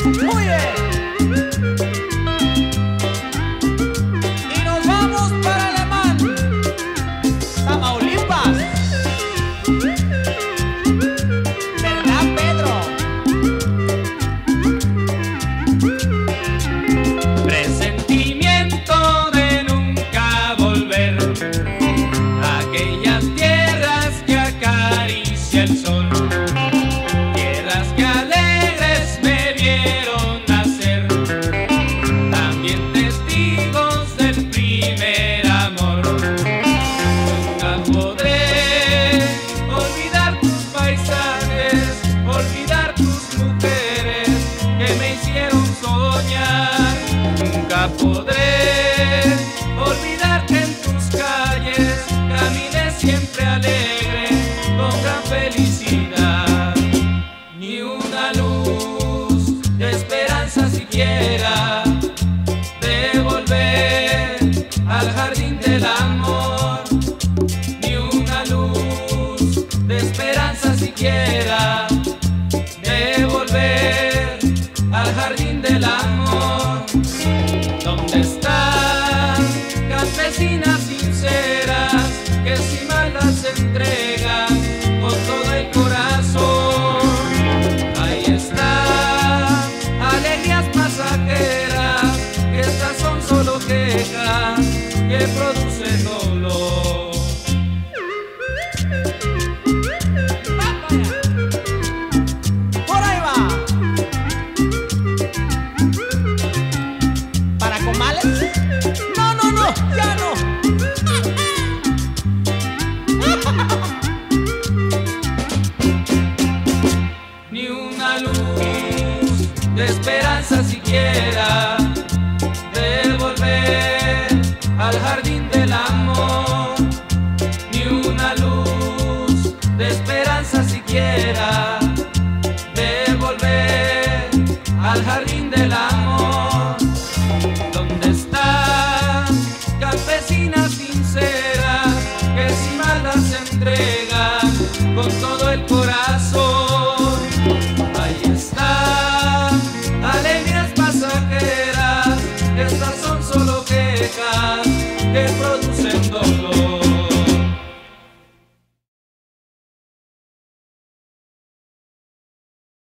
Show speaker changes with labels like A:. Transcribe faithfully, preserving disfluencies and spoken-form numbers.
A: Muy bien. Y nos vamos para Alemán, Tamaulipas. ¿Verdad, Pedro?
B: Presentimiento de nunca volver a aquellas tierras que acaricia el sol, tierras que alegres me vieron nacer, también testigos del primer amor. Nunca podré olvidar tus paisajes, olvidar tus mujeres que me hicieron soñar. Nunca podré olvidar que en tus calles caminé siempre alegre, con gran felicidad. Ni una luz de esperanza siquiera de volver al jardín del amor. Ni una luz de esperanza siquiera de volver al jardín del amor. ¿Dónde están campesinas sinceras que sin maldad se entregan con todo el corazón? Ahí están alegrías pasajeras, que estas son solo quejas que producen dolor.
A: Por ahí va. ¿Para comales? No, no, no, ya no.
B: Ni una luz de esperanza siquiera de volver al jardín del amor. Ni una luz de esperanza siquiera de volver al jardín del amor. ¿Dónde están campesinas